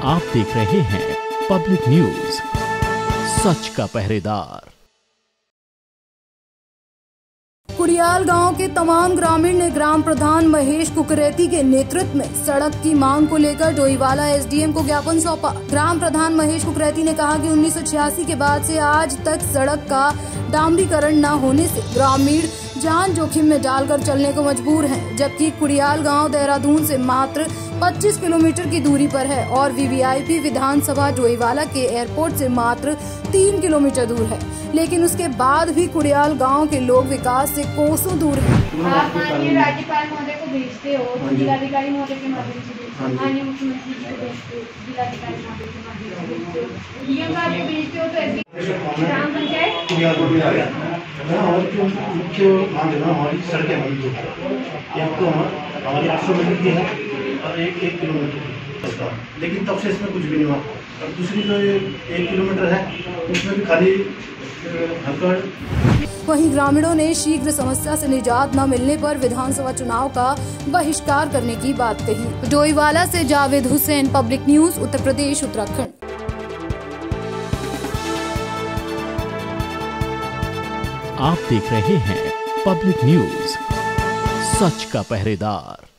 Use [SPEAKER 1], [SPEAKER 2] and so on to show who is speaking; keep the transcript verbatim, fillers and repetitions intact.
[SPEAKER 1] आप देख रहे हैं पब्लिक न्यूज, सच का पहरेदार।
[SPEAKER 2] कुड़ियाल गांव के तमाम ग्रामीण ने ग्राम प्रधान महेश कुकरेती के नेतृत्व में सड़क की मांग को लेकर डोईवाला एसडीएम को ज्ञापन सौंपा। ग्राम प्रधान महेश कुकरेती ने कहा कि उन्नीस सौ छियासी के बाद से आज तक सड़क का डामरीकरण न होने से ग्रामीण जान जोखिम में डालकर चलने को मजबूर हैं, जबकि कुड़ियाल गांव देहरादून से मात्र पच्चीस किलोमीटर की दूरी पर है और वीवीआईपी विधानसभा डोईवाला के एयरपोर्ट से मात्र तीन किलोमीटर दूर है, लेकिन उसके बाद भी कुड़ियाल गांव के लोग विकास से कोसों दूर हैं।
[SPEAKER 3] आप माननीय राज्यपाल महोदय को भेजते हो, जिलाधिकारी महोदय के माध्यम से भेजते हो, माननीय मुख्यमंत्री जी को भेजते हो, जिलाधिकारी महोदय के माध्यम से भेजते हो, डीएम साहब को भेजते हो, तो ग्राम पंचायत
[SPEAKER 4] मुख्य मांग है ना हमारी सड़कें बंद हो तो हमारी आठ सौ मीटर की है और एक एक किलोमीटर की, लेकिन तब से इसमें कुछ भी नहीं हुआ। और दूसरी जो एक किलोमीटर है उसमें भी खाली हकड़।
[SPEAKER 2] वहीं ग्रामीणों ने शीघ्र समस्या से निजात न मिलने पर विधानसभा चुनाव का बहिष्कार करने की बात कही। डोईवाला से जावेद हुसैन, पब्लिक न्यूज, उत्तर प्रदेश, उत्तराखंड।
[SPEAKER 1] आप देख रहे हैं पब्लिक न्यूज, सच का पहरेदार।